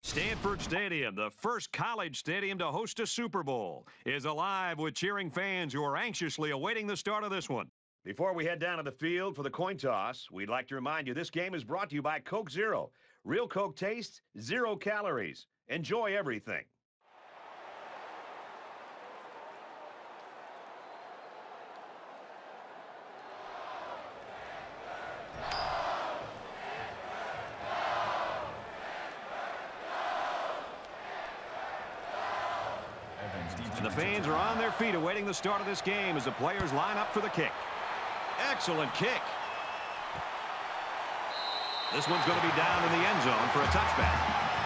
Stanford Stadium, the first college stadium to host a Super Bowl, is alive with cheering fans who are anxiously awaiting the start of this one. Before we head down to the field for the coin toss, we'd like to remind you this game is brought to you by Coke Zero. Real Coke taste, 0 calories. Enjoy everything. And the fans are on their feet awaiting the start of this game as the players line up for the kick. Excellent kick. This one's going to be down in the end zone for a touchback.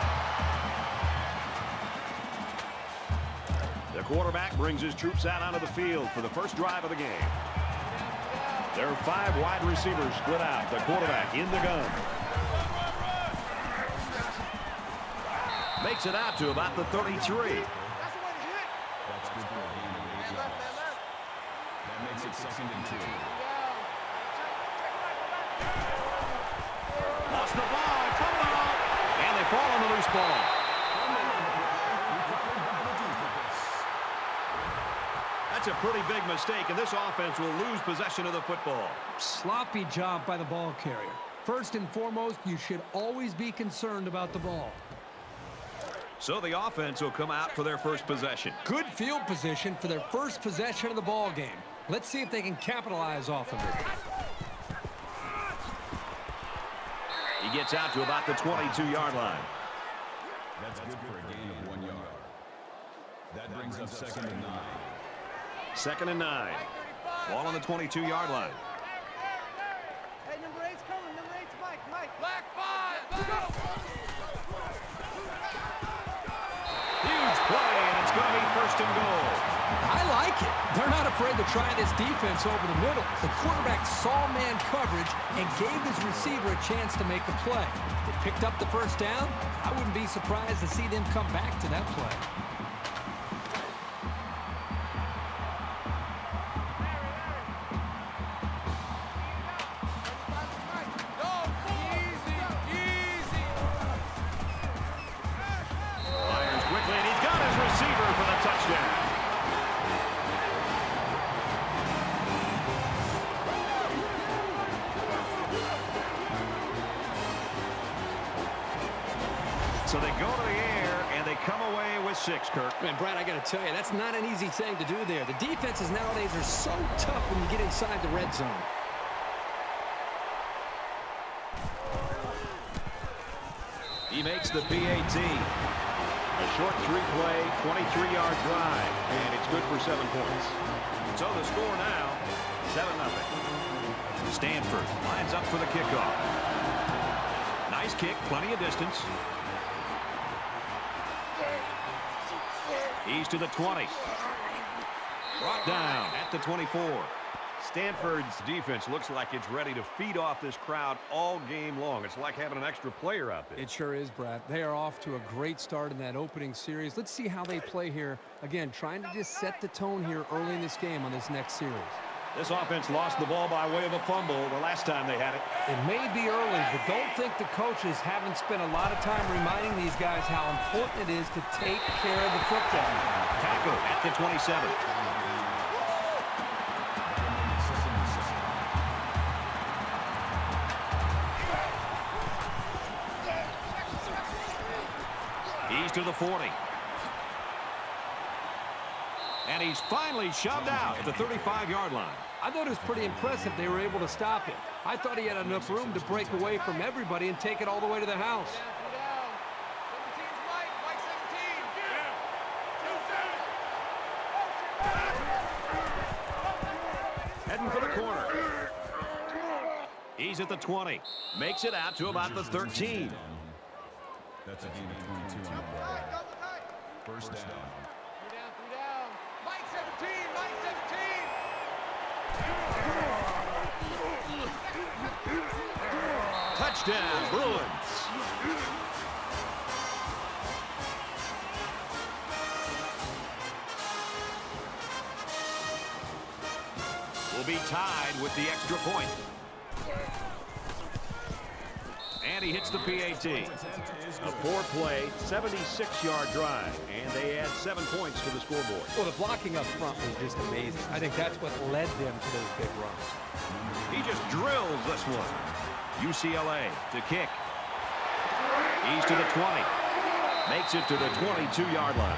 The quarterback brings his troops out onto the field for the first drive of the game. There are 5 wide receivers split out. The quarterback in the gun. Makes it out to about the 33. Makes it 2nd and 2. Lost the ball, fumble, and they fall on the loose ball. That's a pretty big mistake, and this offense will lose possession of the football. Sloppy job by the ball carrier. First and foremost, you should always be concerned about the ball. So the offense will come out for their first possession. Good field position for their first possession of the ball game. Let's see if they can capitalize off of it. He gets out to about the 22-yard line. That's good for a gain of 1 yard. That brings up 2nd and 9. 2nd and 9. Ball on the 22-yard line. Hey, number 8's coming. Number 8's Mike. Black 5. Let's go. Huge play, and it's going to be 1st and goal. I like it. They're not afraid to try this defense over the middle. The quarterback saw man coverage and gave his receiver a chance to make the play. They picked up the first down. I wouldn't be surprised to see them come back to that play. Fires quickly, and he's got his receiver for the touchdown. So they go to the air, and they come away with 6, Kirk. Man, Brad, I got to tell you, that's not an easy thing to do there. The defenses nowadays are so tough when you get inside the red zone. He makes the PAT. A short 3-play, 23-yard drive, and it's good for 7 points. So the score now, 7-0. Stanford lines up for the kickoff. Nice kick, plenty of distance. He's to the 20. Brought down at the 24. Stanford's defense looks like it's ready to feed off this crowd all game long. It's like having an extra player out there. It sure is, Brad. They are off to a great start in that opening series. Let's see how they play here. Again, trying to just set the tone here early in this game on this next series. This offense lost the ball by way of a fumble the last time they had it. It may be early, but don't think the coaches haven't spent a lot of time reminding these guys how important it is to take care of the football. Tackle at the 27. He's to the 40. And he's finally shoved out at the 35-yard line. I thought it was pretty impressive they were able to stop him. I thought he had enough room to break away from everybody and take it all the way to the house. 17's Mike 17. Heading for the corner. He's at the 20. Makes it out to about the 13. That's a gain of 22 on the ball. First down. 3 down. Mike 17. Mike 17. Touchdown, Bruins. Will be tied with the extra point. And he hits the PAT. A 4-play, 76-yard drive, and they add 7 points to the scoreboard. Well, the blocking up front was just amazing. I think that's what led them to those big runs. He just drills this one. UCLA to kick. He's to the 20. Makes it to the 22-yard line.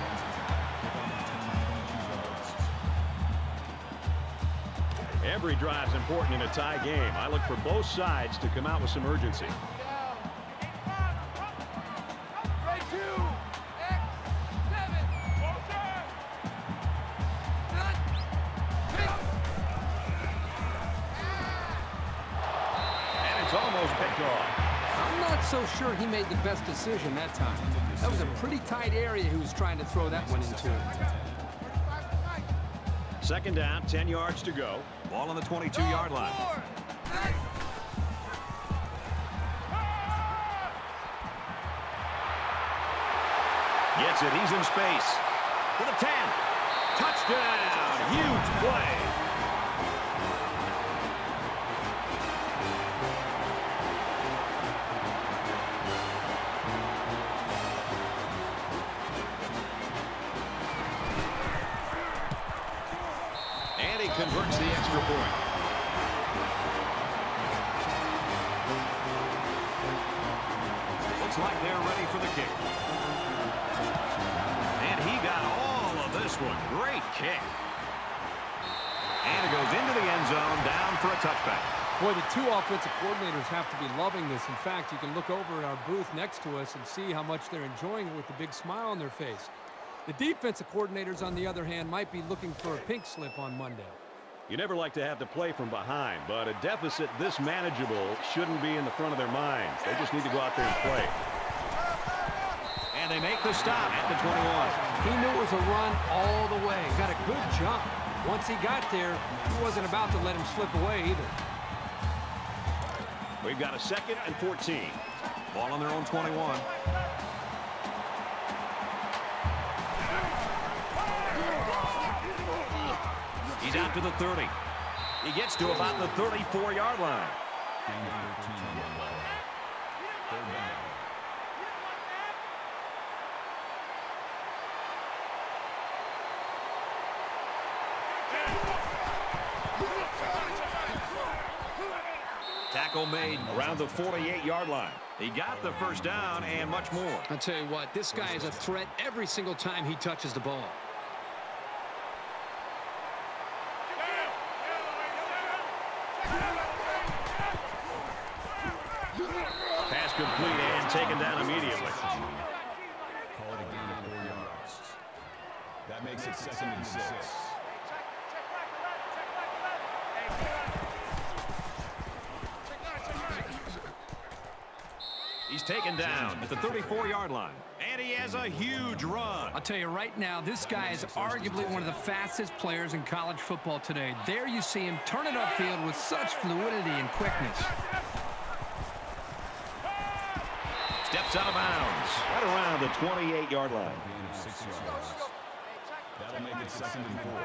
Every drive is important in a tie game. I look for both sides to come out with some urgency. And it's almost picked off. I'm not so sure he made the best decision that time. That was a pretty tight area he was trying to throw that one into. Second down, 10 yards to go. Ball on the 22-yard line. Gets it. He's in space. To the 10. Touchdown. Huge play. And he converts the extra point. Looks like they're ready for the kick. And he got all of this one. Great kick. And it goes into the end zone, down for a touchback. Boy, the two offensive coordinators have to be loving this. In fact, you can look over at our booth next to us and see how much they're enjoying it with the big smile on their face. The defensive coordinators, on the other hand, might be looking for a pink slip on Monday. You never like to have to play from behind, but a deficit this manageable shouldn't be in the front of their minds. They just need to go out there and play. And they make the stop at the 21. He knew it was a run all the way. Got a good jump. Once he got there, he wasn't about to let him slip away either. We've got a 2nd and 14. Ball on their own 21. He's out to the 30. He gets to about the 34-yard line. Tackle made around the 48-yard line. He got the first down and much more. I'll tell you what, this guy is a threat every single time he touches the ball. Pass complete and taken down immediately. Call it a gain of 4 yards. That makes it 2nd and 6. He's taken down at the 34-yard line. And he has a huge run. I'll tell you right now, this guy is arguably one of the fastest players in college football today. There you see him turn it upfield with such fluidity and quickness. Steps out of bounds. Right around the 28-yard line. Gain of 6 yards. That'll make it 2nd and 4.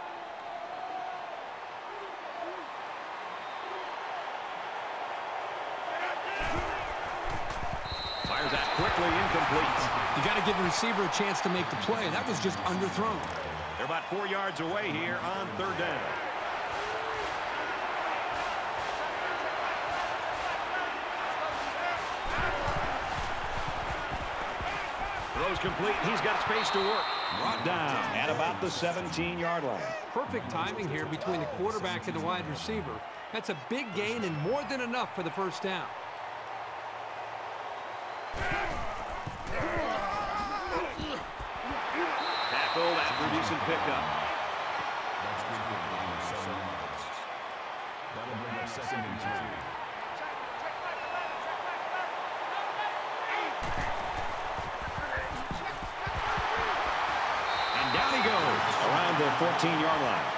Fires that quickly, incomplete. You got to give the receiver a chance to make the play. That was just underthrown. They're about 4 yards away here on 3rd down. Throws complete. He's got space to work. Brought down at about the 17-yard line. Perfect timing here between the quarterback and the wide receiver. That's a big gain and more than enough for the first down. Tackled after a decent pickup. That's good for a gain of 7 yards. That'll bring up 2nd and 2. And down he goes around the 14-yard line.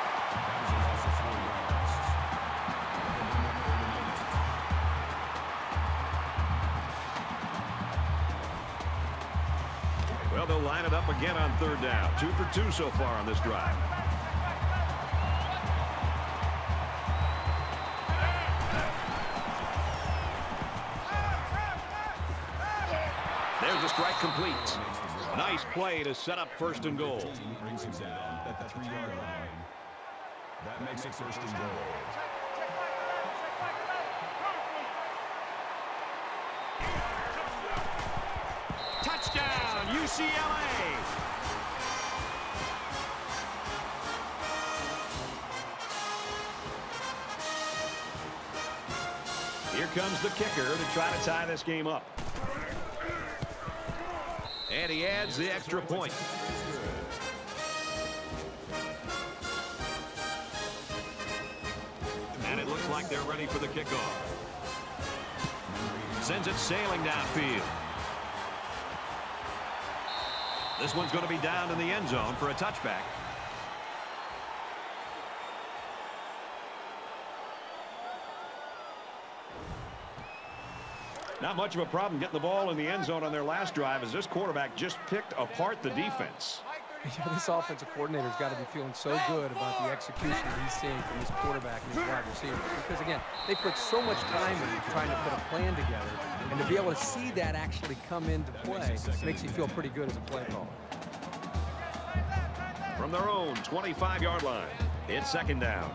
Well, they'll line it up again on 3rd down. 2 for 2 so far on this drive. strike complete. Nice play to set up first and goal. Brings him down at the 3-yard line. That makes it first and goal. Touchdown, UCLA! Here comes the kicker to try to tie this game up. And he adds the extra point. And it looks like they're ready for the kickoff. Sends it sailing downfield. This one's going to be down in the end zone for a touchback. Not much of a problem getting the ball in the end zone on their last drive, as this quarterback just picked apart the defense. Yeah, this offensive coordinator's got to be feeling so good about the execution that he's seeing from his quarterback and his wide receiver. Because, again, they put so much time into trying to put a plan together, and to be able to see that actually come into play makes you feel pretty good as a play caller. From their own 25-yard line, it's second down.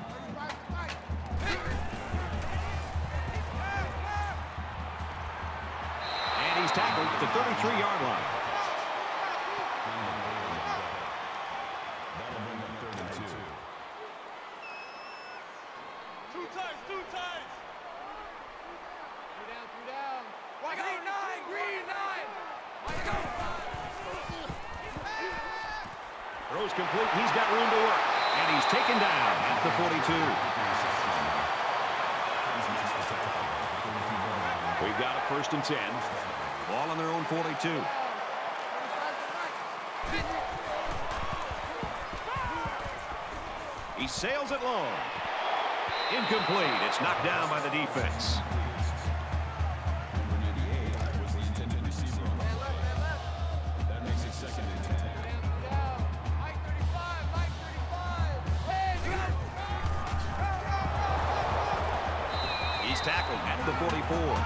And he's tackled at the 33-yard line. Throws complete. He's got room to work. And he's taken down at the 42. We've got a 1st and 10. Ball on their own 42. He sails it long. Incomplete. It's knocked down by the defense. He's tackled at the 44.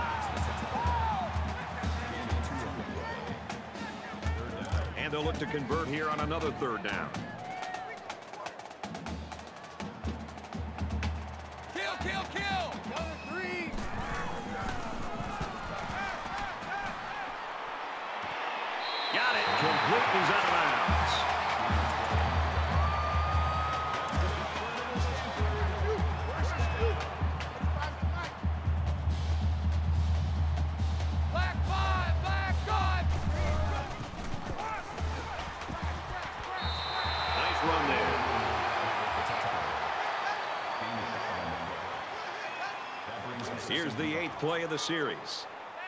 And they'll look to convert here on another 3rd down. Got it. Complete. He's out of bounds. Nice run there. Here's the 8th play of the series.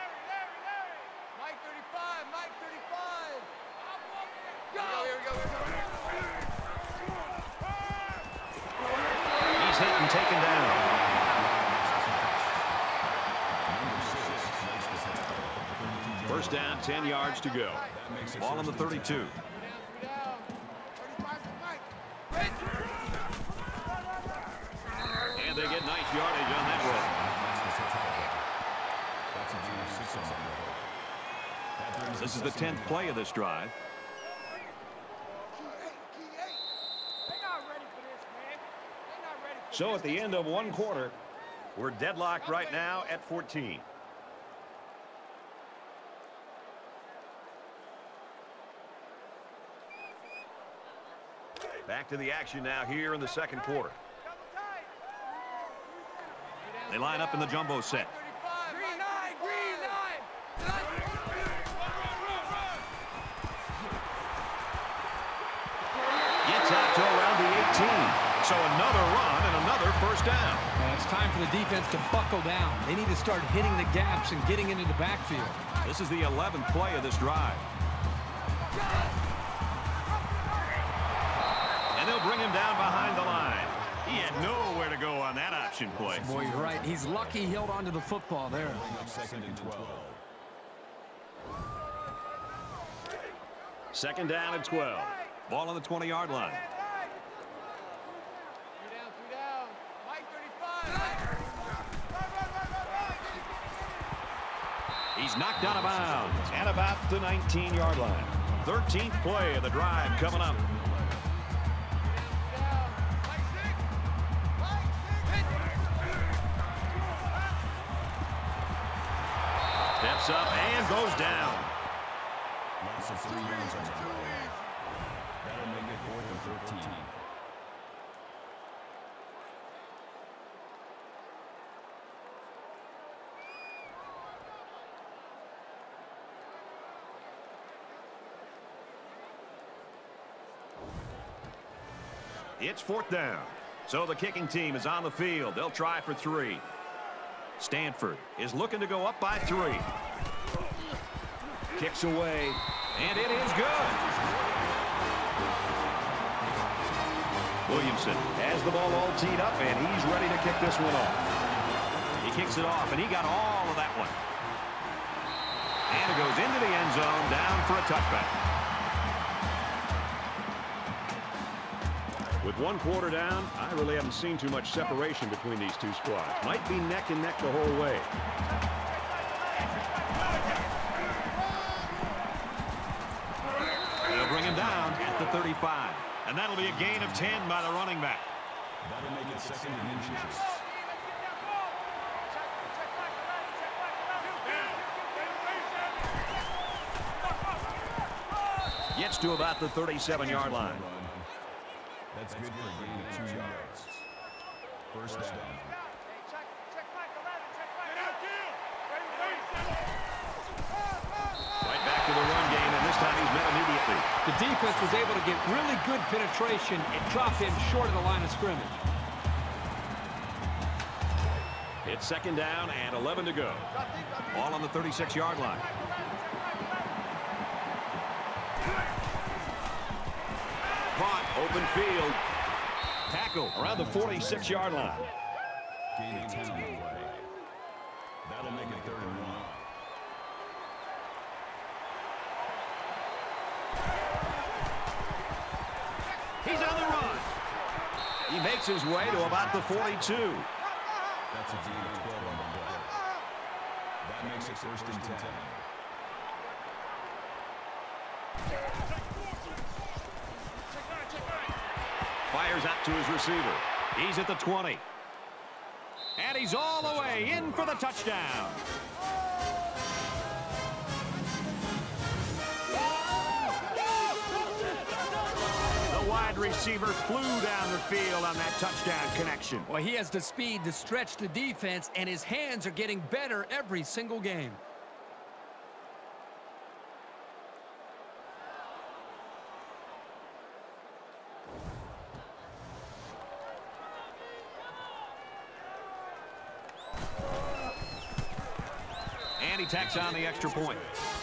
He's hit and taken down. First down, 10 yards to go. Ball on the 32. And they get nice yardage on that run. This is the 10th play of this drive. So at the end of one quarter, we're deadlocked right now at 14. Back to the action now here in the second quarter. They line up in the jumbo set. Gets out to around the 18. So another run and another first down. And it's time for the defense to buckle down. They need to start hitting the gaps and getting into the backfield. This is the 11th play of this drive. And they'll bring him down behind the line. He had nowhere to go on that option play. Boy, you're right. He's lucky he held on to the football there. 2nd and 12. Second down and 12. Ball on the 20-yard line. He's knocked out of bounds. And about the 19-yard line. 13th play of the drive coming up. Steps up and goes down. Loss of 3 yards on the play. That'll make it 4th and 13. It's 4th down. So the kicking team is on the field. They'll try for 3. Stanford is looking to go up by 3. Kicks away, and it is good. Williamson has the ball all teed up, and he's ready to kick this one off. He kicks it off, and he got all of that one. And it goes into the end zone, down for a touchback. With 1 quarter down, I really haven't seen too much separation between these two squads. Might be neck and neck the whole way. They'll bring him down at the 35. And that'll be a gain of 10 by the running back. That'll make it 2nd and inches. Gets to about the 37-yard line. That's good for a gain of 2 yards. 1st down. Right back to the run game, and this time he's met immediately. The defense was able to get really good penetration and drop him short of the line of scrimmage. It's 2nd down and 11 to go. Ball on the 36-yard line. Caught, open field. Tackle around the 46-yard line. Gain of 10 on the play. That'll make it 3rd and 1. He's on the run. He makes his way to about the 42. That's a gain of 12 on the play. That makes it 1st and 10. Fires out to his receiver. He's at the 20. And he's all the way in for the touchdown. The wide receiver flew down the field on that touchdown connection. Well, he has the speed to stretch the defense, and his hands are getting better every single game. And he tacks on the extra point.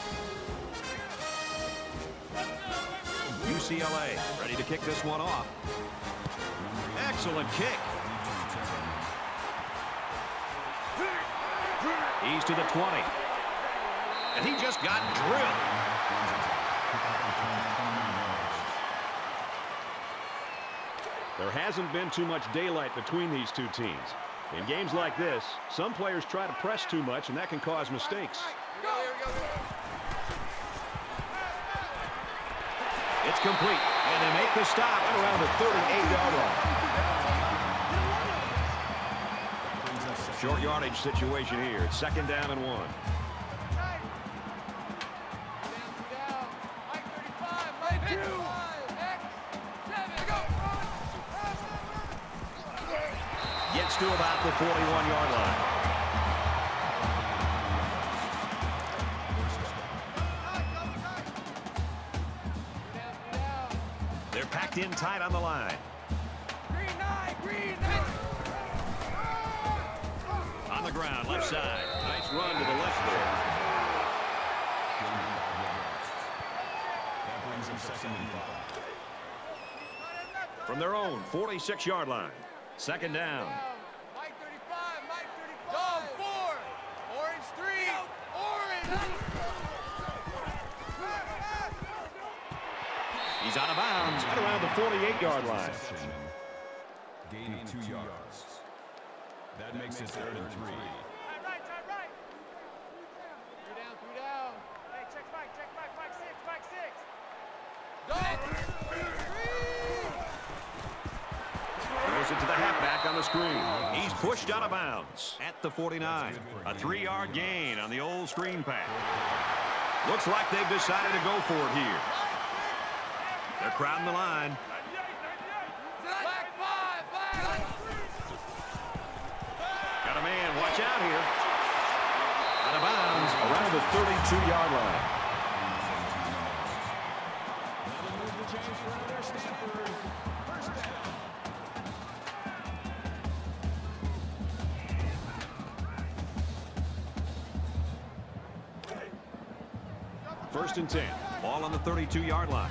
UCLA ready to kick this one off. Excellent kick. He's to the 20. And he just got drilled. There hasn't been too much daylight between these two teams. In games like this, some players try to press too much, and that can cause mistakes. It's complete, and they make the stop at around the 38-yard line. Short yardage situation here. It's 2nd down and 1. Gets to about the 41-yard line. They're packed in tight on the line. On the ground, left side. Nice run to the left there. That brings him 2nd and 5. From their own 46-yard line. 2nd down. Mike 35, Mike 35. Go 4. Orange 3. Orange. He's out of bounds at around the 48-yard line. Gain of 2 yards. That makes it 3rd and 3. Right. 3 down, halfback on the screen. He's pushed out of bounds at the 49. A 3-yard gain on the old screen pass. Looks like they've decided to go for it here. They're crowding the line. Got a man. Watch out here. Out of bounds around the 32-yard line. First and 10. Ball on the 32-yard line.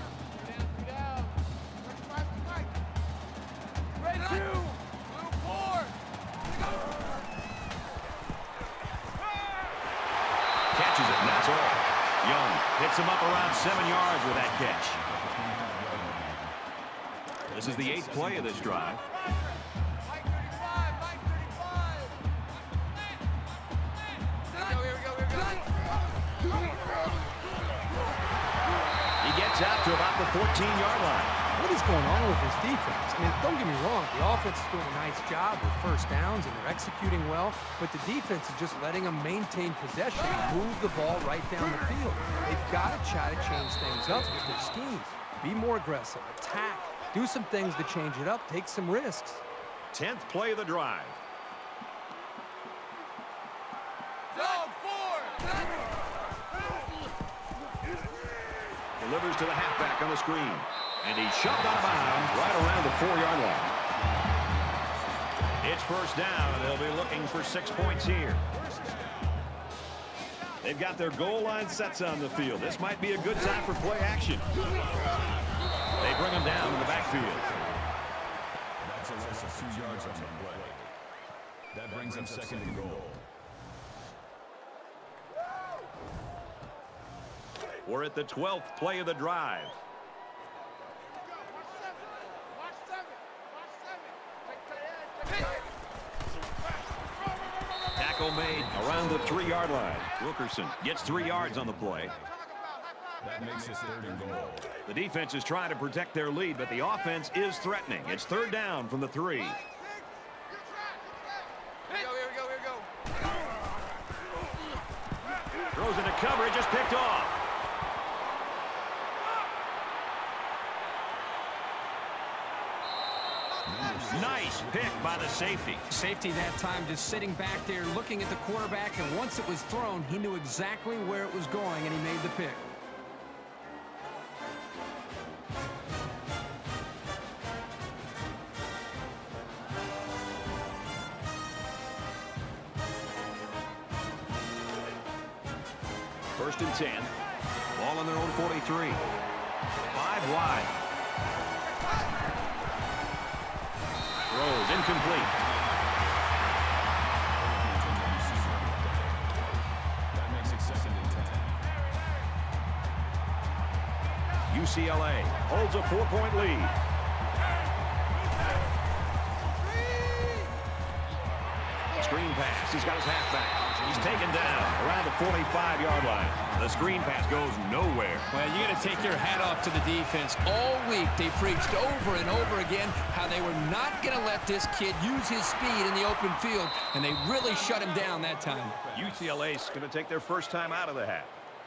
Catches it, and that's all. Young picks him up around 7 yards with that catch. This is the 8th play of this drive. Out to about the 14-yard line. What is going on with this defense? I mean, don't get me wrong. The offense is doing a nice job with first downs, and they're executing well, but the defense is just letting them maintain possession and move the ball right down the field. They've got to try to change things up with their schemes. Be more aggressive, attack, do some things to change it up, take some risks. 10th play of the drive. Delivers to the halfback on the screen. And he's shoved out of bounds right around the 4-yard line. It's first down, and they'll be looking for 6 points here. They've got their goal line sets on the field. This might be a good time for play action. They bring him down in the backfield. That's a loss of 2 yards on the play. That brings up second and goal. We're at the 12th play of the drive. Tackle made around the 3-yard line. Wilkerson gets 3 yards on the play. That makes it third and goal. The defense is trying to protect their lead, but the offense is threatening. It's third down from the 3. Here we go. Throws into coverage, just picked off. Nice pick by the safety. Safety that time just sitting back there looking at the quarterback, and once it was thrown, he knew exactly where it was going, and he made the pick. First and 10. Ball on their own 43. 5 wide. Throws incomplete. That makes it second and 10. UCLA holds a 4-point lead. Screen pass. He's got his halfback. He's taken down around the 45-yard line. The screen pass goes nowhere. Well, you got to take your hat off to the defense. All week they preached over and over again how they were not going to let this kid use his speed in the open field, and they really shut him down that time. UCLA's going to take their first time out of the half.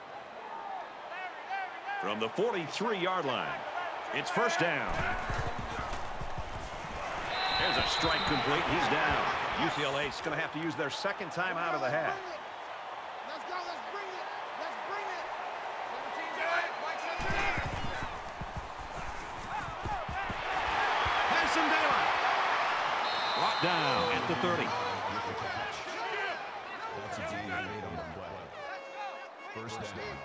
From the 43-yard line, it's first down. There's a strike complete. He's down. UCLA's going to have to use their second time out of the half. Let's go. Let's bring it. Let's bring it. 17. Has some daylight. Brought down at the 30. That's a gain of 8 on the play. First down.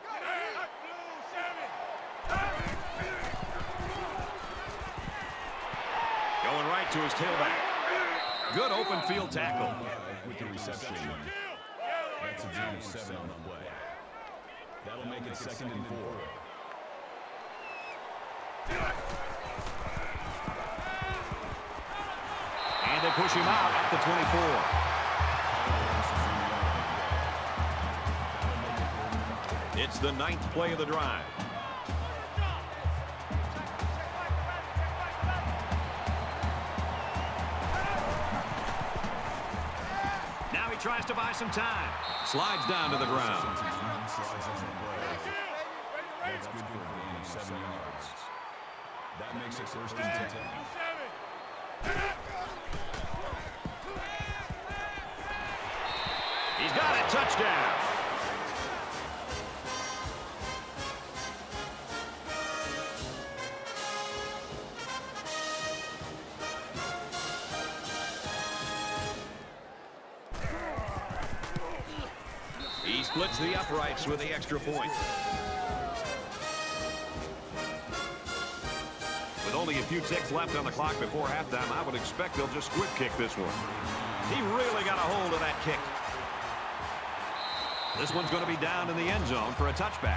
Going right to his tailback. Good open field tackle. With the reception. That's a gain of 7 on the play. That'll make it second and 4. And they push him out at the 24. It's the 9th play of the drive. he tries to buy some time. Slides down to the ground. That's good for a gain of 7 yards. That makes it first and 10. He's got it. Touchdown. He splits the uprights with the extra point. With only a few ticks left on the clock before halftime, I would expect they'll just squib kick this one. He really got a hold of that kick. This one's going to be down in the end zone for a touchback.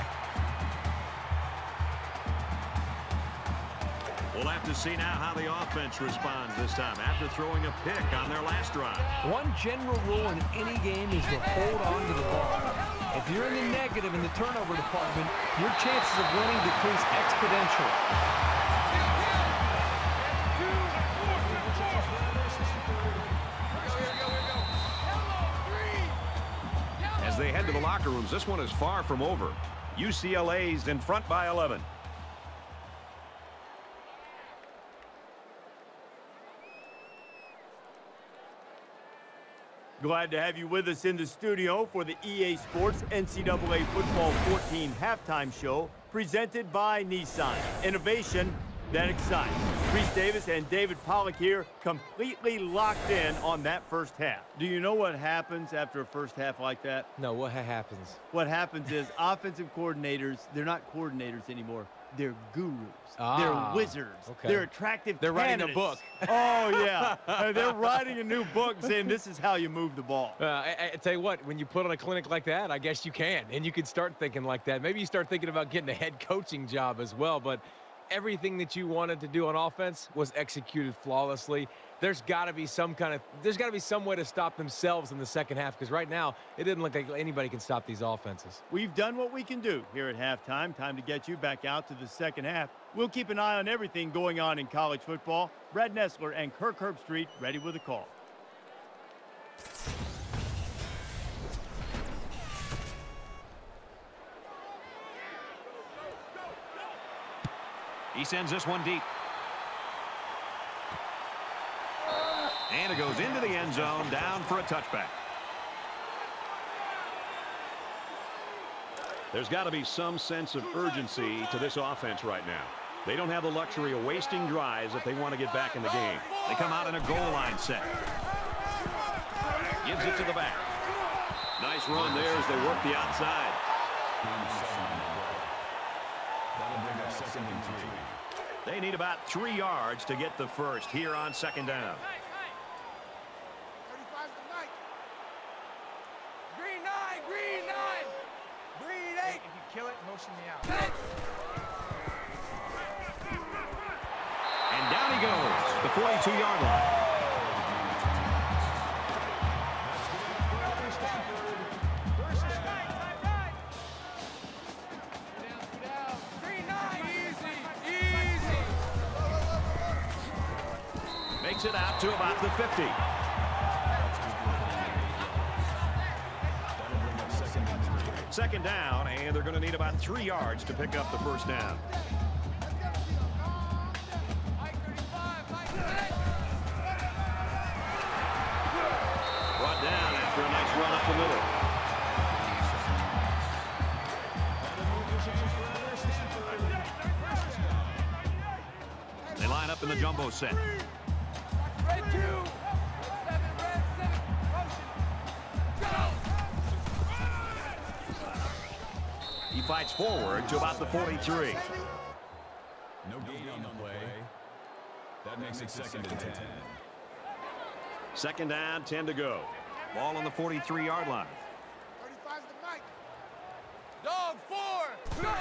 We'll have to see now how the offense responds this time after throwing a pick on their last drive. One general rule in any game is to hold on to the ball. If you're in the negative in the turnover department, your chances of winning decrease exponentially. As they head to the locker rooms, this one is far from over. UCLA's in front by 11. Glad to have you with us in the studio for the EA Sports NCAA Football 14 halftime show presented by Nissan. Innovation that excites. Reese Davis and David Pollack here, completely locked in on that first half. Do you know what happens after a first half like that? No, what happens? What happens is offensive coordinators, they're not coordinators anymore. They're gurus. Ah, they're wizards. okay. They're attractive They're writing a candidates. book. Oh, yeah. They're writing a new book saying this is how you move the ball. I tell you what, when you put on a clinic like that, I guess you can. And you can start thinking like that. Maybe you start thinking about getting a head coaching job as well. But everything that you wanted to do on offense was executed flawlessly. There's got to be some way to stop themselves in the second half, because right now it didn't look like anybody can stop these offenses. We've done what we can do here at halftime. Time to get you back out to the second half. We'll keep an eye on everything going on in college football. Brad Nessler and Kirk Herbstreit ready with a call. He sends this one deep. And it goes into the end zone, down for a touchback. There's got to be some sense of urgency to this offense right now. They don't have the luxury of wasting drives if they want to get back in the game. They come out in a goal line set. Gives it to the back. Nice run there as they work the outside. That'll bring up second and 3. They need about 3 yards to get the first here on second down. Green 9, green 9. Green 8. If you kill it, motion me out. And down he goes, the 42-yard line. Makes it out to about the 50. Second down, and they're going to need about 3 yards to pick up the first down. Brought down after a nice run up the middle. They line up in the jumbo set. Red 2. Red 7, red 7. Motion. Go. He fights forward to about the 43. No gain on the play. That makes it second and 10. Second down, 10 to go. Ball on the 43-yard line. 35's the mic. Dog 4. Go.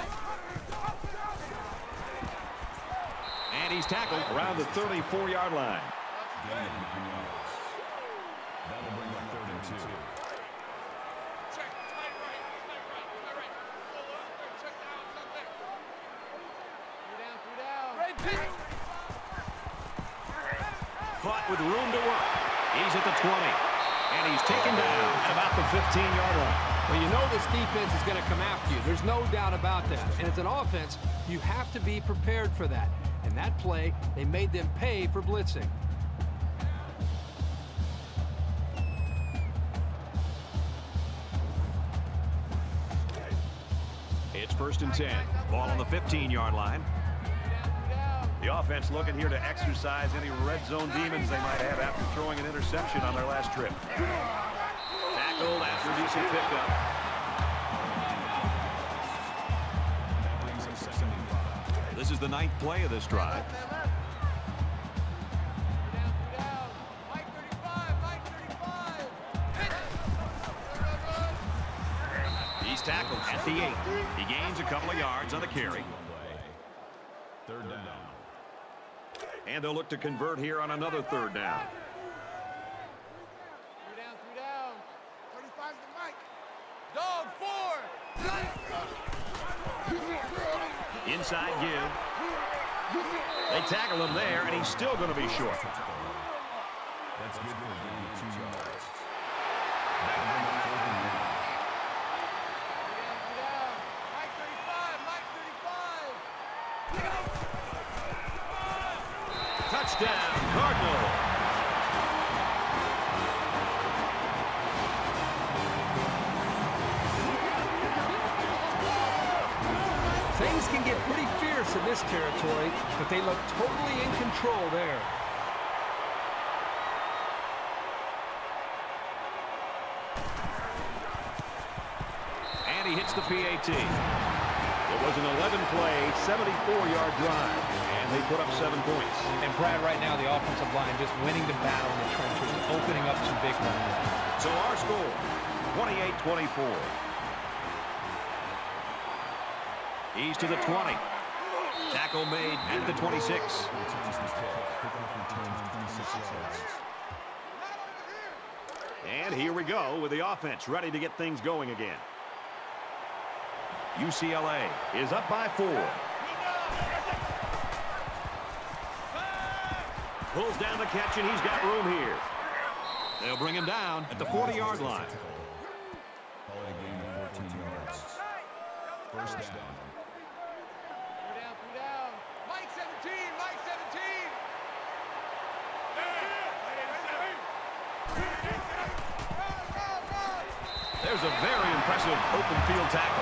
And he's tackled around the 34-yard line. Gain of 9 yards. That'll bring up third and 2. Check. Tight right. Tight right. Check down. Stop there. 3 down. Red 2. Caught with room to work. He's at the 20. And he's taken down at about the 15-yard line. Well, you know this defense is going to come after you. There's no doubt about that. And as an offense, you have to be prepared for that. And that play, they made them pay for blitzing. It's 1st and 10. Ball on the 15-yard line. The offense looking here to exercise any red zone demons they might have after throwing an interception on their last trip. Tackled after decent pickup. This is the 9th play of this drive. He's tackled at the 8. He gains a couple of yards on the carry. 3rd down. And they'll look to convert here on another 3rd down. 3 down. 35's the mic. Dog 4. Inside give. They tackle him there, and he's still going to be short. That's good for a gain of 2 yards. Mike 35. Touchdown, Cardinals. Things can get pretty fierce in this territory, but they look totally in control there. And he hits the PAT. It was an 11-play, 74-yard drive, and they put up 7 points. And Brad, right now, the offensive line just winning the battle in the trenches, opening up some big runs. So our score, 28-24. He's to the 20. Tackle made at the 26. And here we go with the offense ready to get things going again. UCLA is up by 4. Pulls down the catch, and he's got room here. They'll bring him down at the 40-yard line. Call it a gain of 14 yards. 1st down. 3 down. Mike 17. Mike 17. There's a very impressive open field tackle.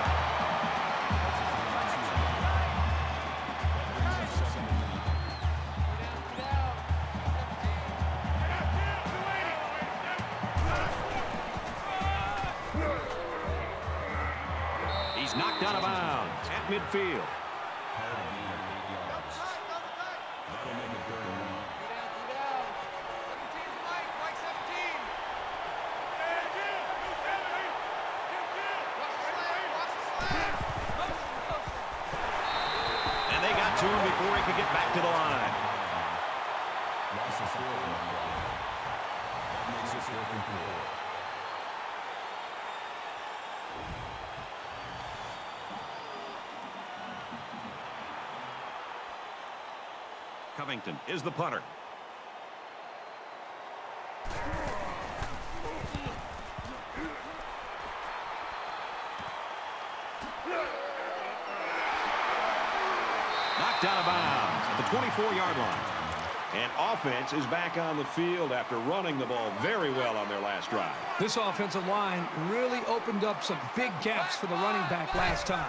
He's knocked out of bounds at midfield. That'll make it 3rd and 1. 3 down. 17's Mike. Mike 17. And they got to him before he could get back to the line. Loss of 4 on that play. That makes it 4th and 4. Covington is the punter. Knocked out of bounds at the 24-yard line. And offense is back on the field after running the ball very well on their last drive. This offensive line really opened up some big gaps for the running back last time.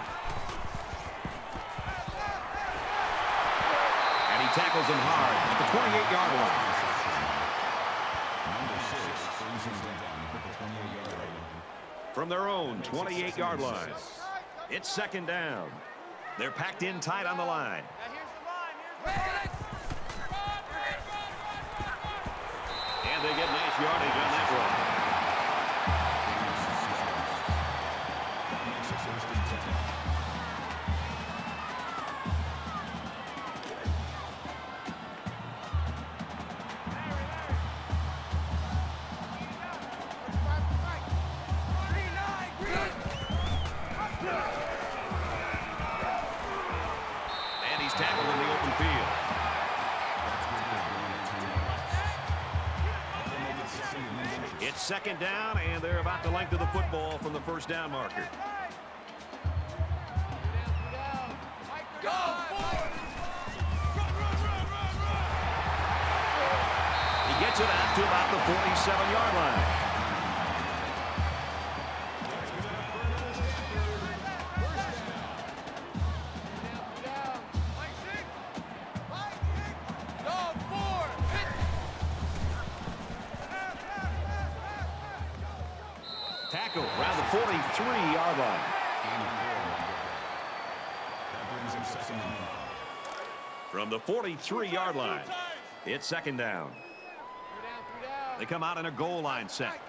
And he tackles him hard at the 28-yard line. Number 6 brings him down at the 28-yard line. From their own 28-yard line. It's 2nd down. They're packed in tight on the line. Now here's the line. Here's the line. And they get nice yardage on that run. That makes it 1st and 10. And he's tackled in the open field. It's second down, and they're about the length of the football from the first down marker. He gets it out to about the 47-yard line. Tackle around the 43-yard line. From the 43-yard line, it's second down. They come out in a goal line set.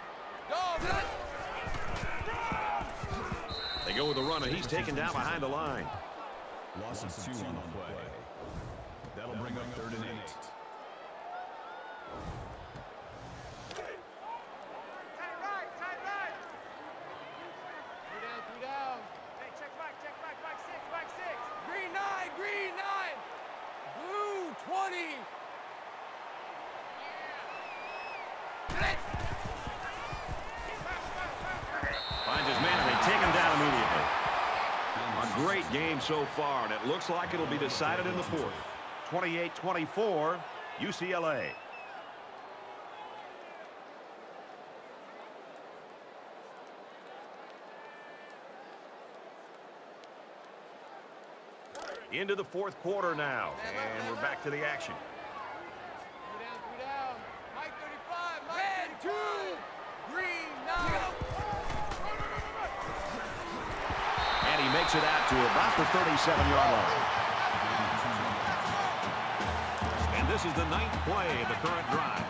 They go with the run, and he's taken down behind the line. Loss of 2 on the play. That'll bring up 3rd and 8. Finds his man, and they take him down immediately. A great game so far, and it looks like it'll be decided in the fourth. 28-24, UCLA. Into the fourth quarter now, and we're back to the action. And he makes it out to about the 37-yard line. And this is the 9th play of the current drive.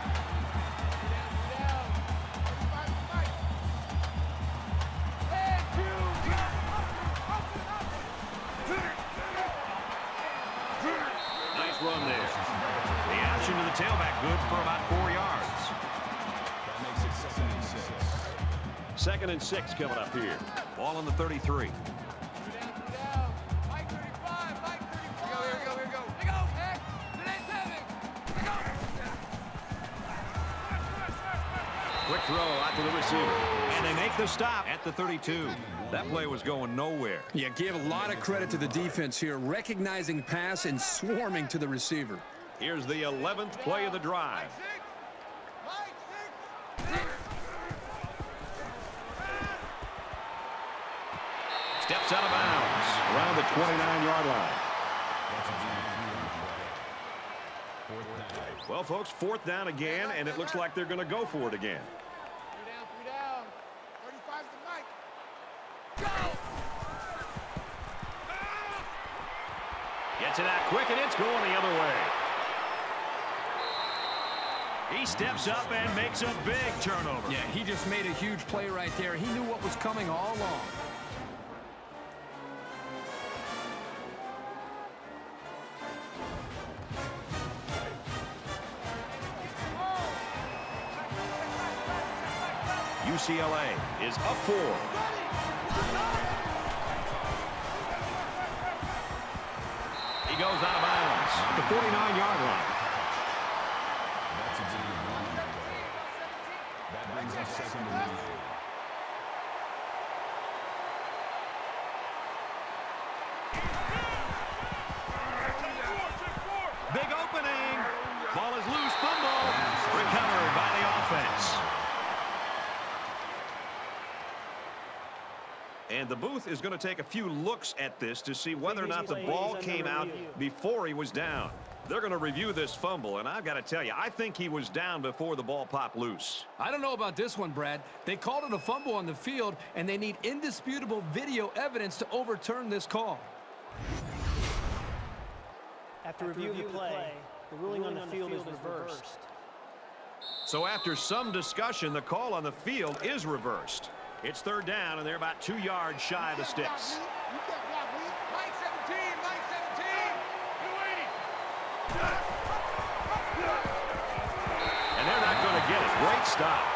Nice run there. The option to the tailback, good for about 4 yards. That makes it 2nd and 6. 2nd and 6 coming up here. Ball on the 33. Quick throw out to the receiver. And they make the stop at the 32. That play was going nowhere. Yeah, give a lot of credit to the defense here, recognizing pass and swarming to the receiver. Here's the 11th play of the drive. Steps out of bounds around the 29-yard line. Well, folks, 4th down again, and it looks like they're going to go for it again. 3 down. 35's the mic. Go! Gets it out quick, and it's going the other way. He steps up and makes a big turnover. Yeah, he just made a huge play right there. He knew what was coming all along. UCLA is up 4. He goes out of bounds at the 49-yard line. That's a good run. That brings us 2nd and 8. Big opening. Ball is loose. Fumble. Recovered by the offense. And the booth is going to take a few looks at this to see whether or not the ball came out before he was down. They're going to review this fumble, and I've got to tell you, I think he was down before the ball popped loose. I don't know about this one, Brad. They called it a fumble on the field, and they need indisputable video evidence to overturn this call. After review of the play, the ruling on the field is reversed. So after some discussion, the call on the field is reversed. It's 3rd down, and they're about 2 yards shy of the sticks. Mike 17, Mike 17. And they're not going to get it. Great stop.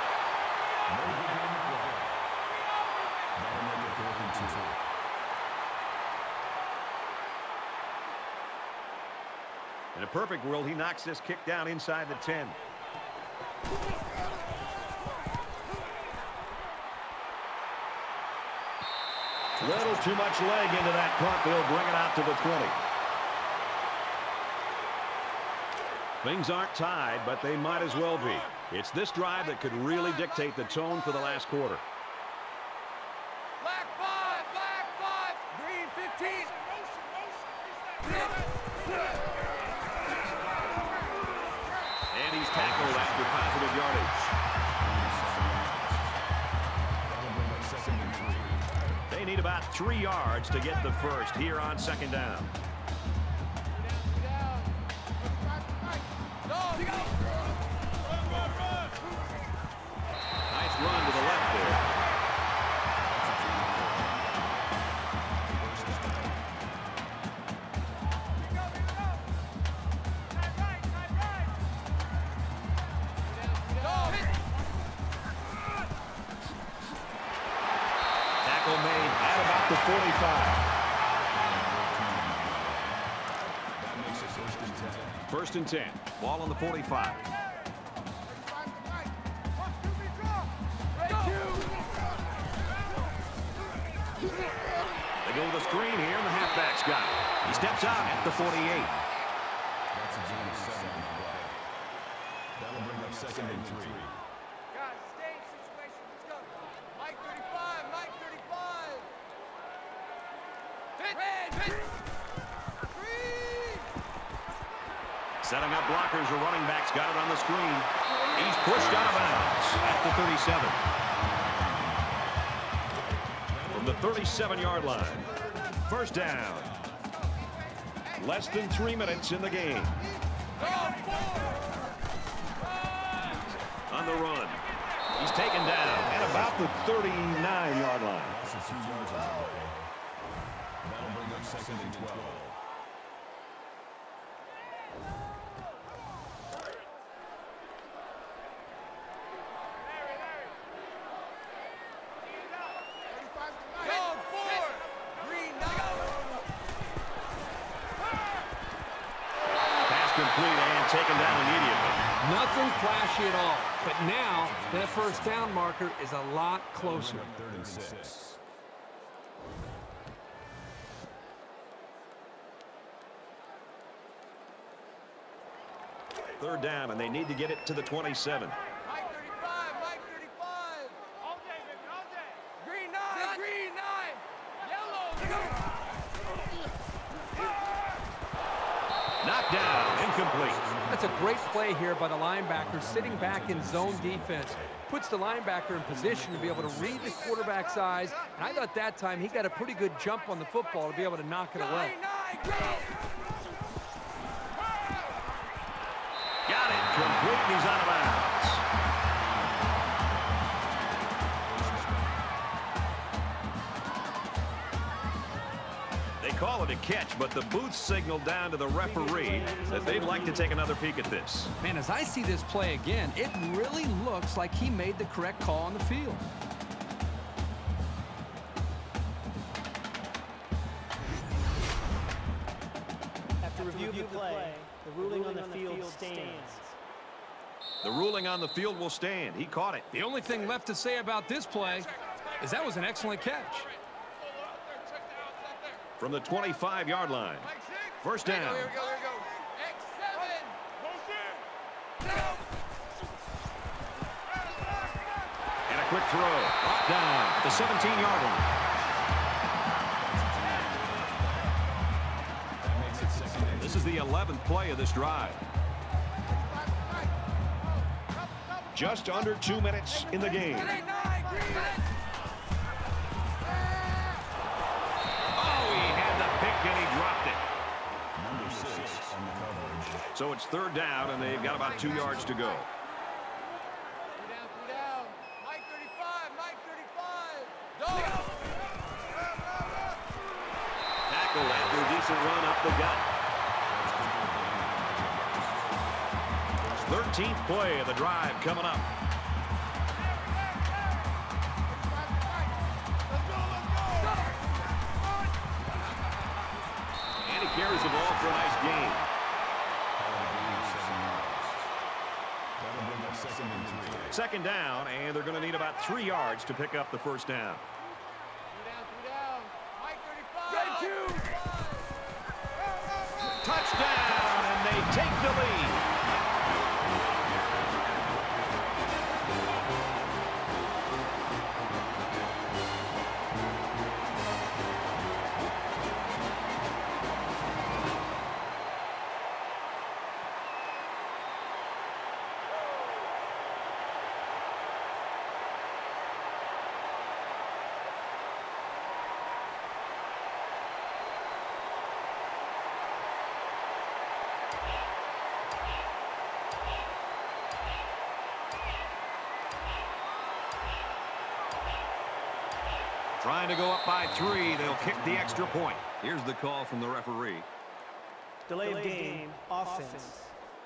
That'll make it 4th and 2. In a perfect world, he knocks this kick down inside the 10. Little too much leg into that punt. They'll bring it out to the 20. Things aren't tied, but they might as well be. It's this drive that could really dictate the tone for the last quarter. Black 5, green 15. And he's tackled after positive yardage. They need about 3 yards to get the first here on second down. Nice run to the left there. Tackle made at about the 45. First and 10. Ball on the 45. They go to the screen here, and the halfback's got it. He steps out at the 48. That's a gain of 7 on the play. That'll bring up second and 3. Guys, stage situation. Let's go. Mike 35, Mike 35. Hit. Setting up blockers. The running back's got it on the screen. He's pushed out of bounds at the 37. From the 37-yard line. First down. Less than 3 minutes in the game. On the run. He's taken down at about the 39-yard line. That's a few yards on the play. That'll bring up second and 12. Complete and taken down immediately. Nothing flashy at all. But now, that first down marker is a lot closer. Third and 6. Third down, and they need to get it to the 27. Mike 35, Mike 35. All day, baby, all day. Green 9, yellow. Knocked down, incomplete. That's a great play here by the linebacker, sitting back in zone defense. Puts the linebacker in position to be able to read the quarterback's eyes. And I thought that time he got a pretty good jump on the football to be able to knock it away. Got it, complete, and he's out of bounds. They call it a catch, but the booth signaled down to the referee that they'd like to take another peek at this. Man, as I see this play again, it really looks like he made the correct call on the field. After review of the play, the ruling on the field stands. The ruling on the field will stand. He caught it. The only thing left to say about this play is that was an excellent catch. From the 25-yard line. First down. Here we go. X7. And a quick throw. Brought down at the 17-yard line. This is the 11th play of this drive. Just under 2 minutes in the game. And he dropped it. Number 6 on the coverage. So it's third down, and they've got about 2 yards to go. Down. Mike 35, Mike 35. Go. Tackle after a decent run up the gut. 13th play of the drive coming up. Carries the ball for a nice gain. Second down, and they're going to need about 3 yards to pick up the first down. Two down. Trying to go up by 3. They'll kick the extra point. Here's the call from the referee. Delay of game, offense.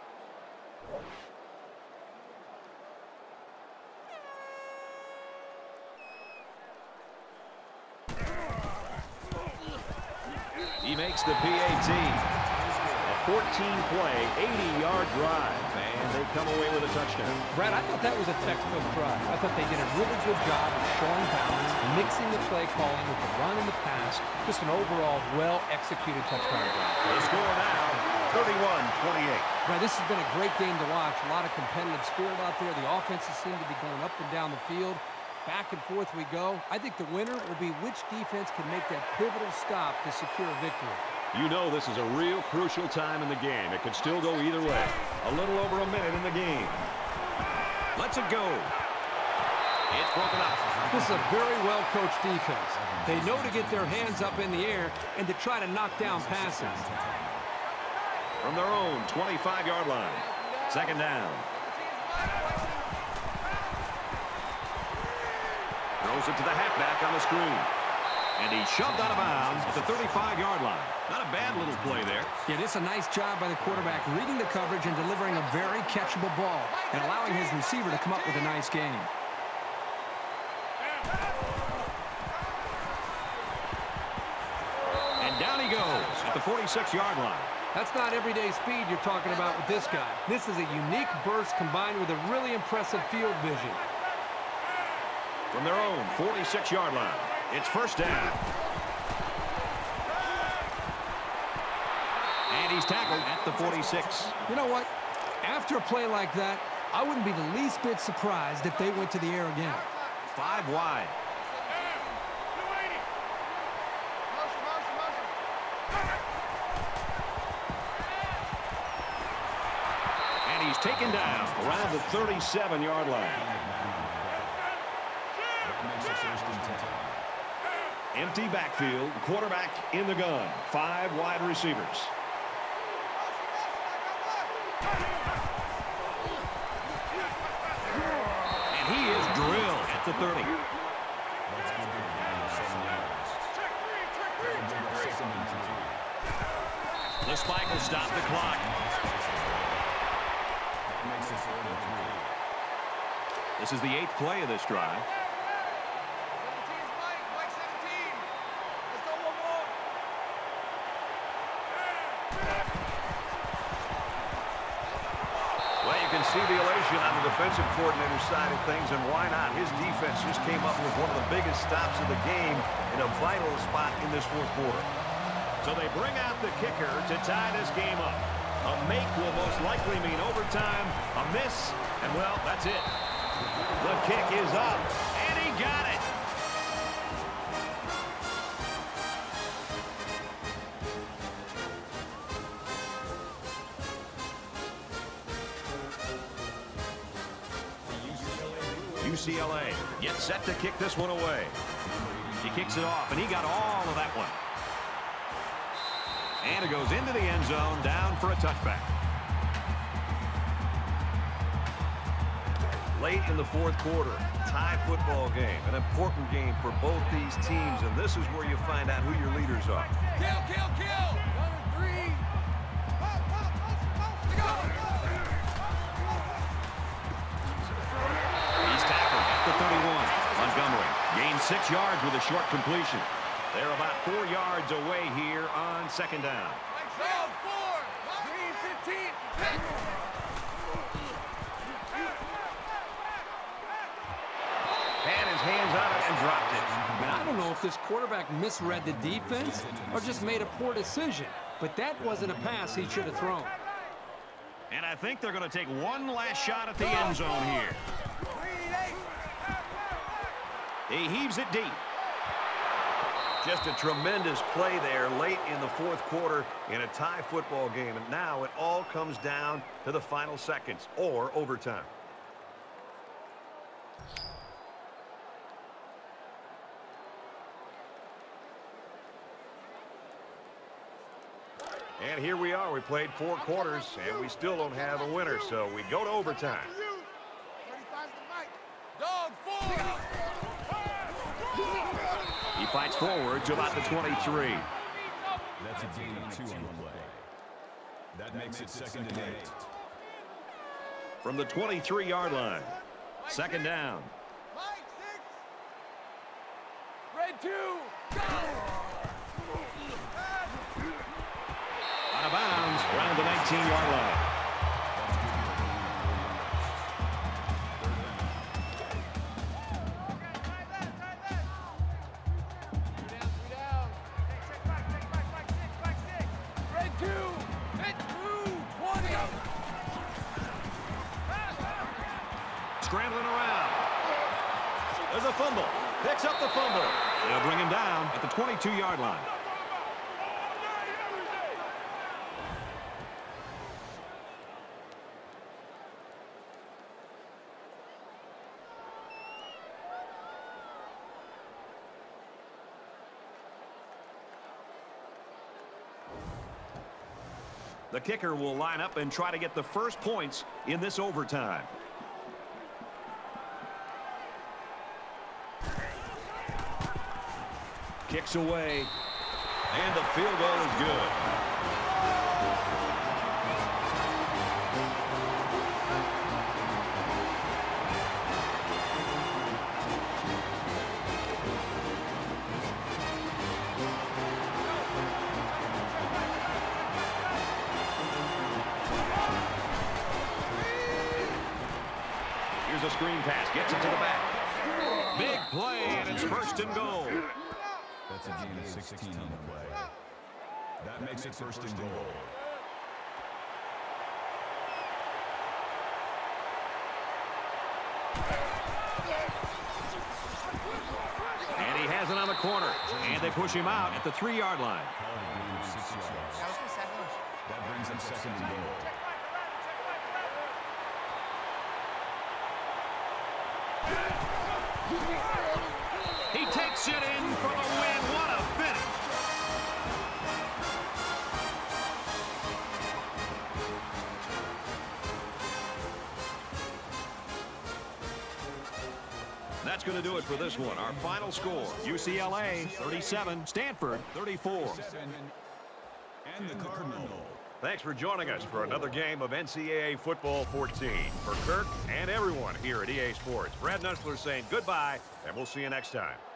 He makes the PAT. A 14-play, 80-yard drive, and they come away with a touchdown. Brad, I thought that was a textbook drive. I thought they did a really good job of showing balance, mixing the play calling with the run and the pass. Just an overall well-executed touchdown drive. The score now, 31-28. Brad, this has been a great game to watch. A lot of competitive spirit out there. The offenses seem to be going up and down the field. Back and forth we go. I think the winner will be which defense can make that pivotal stop to secure a victory. You know this is a real crucial time in the game. It could still go either way. A little over a minute in the game. Lets it go. It's broken up. This is a very well-coached defense. They know to get their hands up in the air and to try to knock down passes. From their own 25-yard line. Second down. Throws it to the halfback on the screen. And he shoved out of bounds at the 35-yard line. Not a bad little play there. Yeah, this is a nice job by the quarterback reading the coverage and delivering a very catchable ball and allowing his receiver to come up with a nice game. And down he goes at the 46-yard line. That's not everyday speed you're talking about with this guy. This is a unique burst combined with a really impressive field vision. From their own 46-yard line, it's first down. And he's tackled at the 46. You know what? After a play like that, I wouldn't be the least bit surprised if they went to the air again. 5 wide. And he's taken down around the 37-yard line. Empty backfield, quarterback in the gun, 5 wide receivers. And he is drilled at the 30. The spike will stop the clock. This is the 8th play of this drive. See the elation on the defensive coordinator's side of things, and why not? His defense just came up with one of the biggest stops of the game in a vital spot in this fourth quarter. So they bring out the kicker to tie this game up. A make will most likely mean overtime, a miss, and well, that's it. The kick is up, and he got it. UCLA gets set to kick this one away. He kicks it off, and he got all of that one. And it goes into the end zone, down for a touchback. Late in the fourth quarter, tie football game, an important game for both these teams, and this is where you find out who your leaders are. Kill, kill, kill! Number 3. He's tackled at the 31. Montgomery gains 6 yards with a short completion. They're about 4 yards away here on second down. Down 4. Green 15. Had his hands on it and dropped it. I don't know if this quarterback misread the defense or just made a poor decision, but that wasn't a pass he should have thrown. And I think they're going to take one last shot at the end zone here. He heaves it deep. Just a tremendous play there late in the fourth quarter in a tie football game. And now it all comes down to the final seconds or overtime. And here we are. We played 4 quarters, and we still don't have a winner. So we go to overtime. fights forward to about the 23. That's a gain of 2 on the play. That makes it 2nd and 8. From the 23-yard line. 2nd down. Red 2, go! Out of bounds around the 19-yard line. Red 2, hit 2, 20. Scrambling around. There's a fumble. Picks up the fumble. They'll bring him down at the 22-yard line. The kicker will line up and try to get the first points in this overtime. Kicks away, and the field goal is good. Here's a screen pass, gets it to the back. Big play, and it's 1st and goal. That's a gain of 16 on the play. That makes it 1st and goal. And he has it on the corner. And they push him out at the 3-yard line. That brings him 2nd and goal. He takes it in for the win. What a finish. That's going to do it for this one. Our final score, UCLA 37, Stanford 34. And the Cardinal. Thanks for joining us for another game of NCAA Football 14. For Kirk and everyone here at EA Sports, Brad Nessler saying goodbye, and we'll see you next time.